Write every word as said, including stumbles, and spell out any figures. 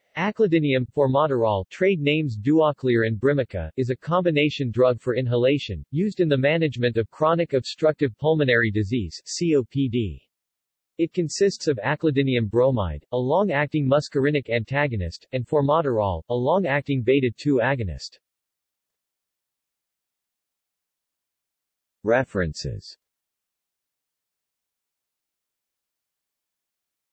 Aclidinium, formoterol, trade names Duoclear and Brimica, is a combination drug for inhalation, used in the management of chronic obstructive pulmonary disease (C O P D). It consists of aclidinium bromide, a long-acting muscarinic antagonist, and formoterol, a long-acting beta two agonist. References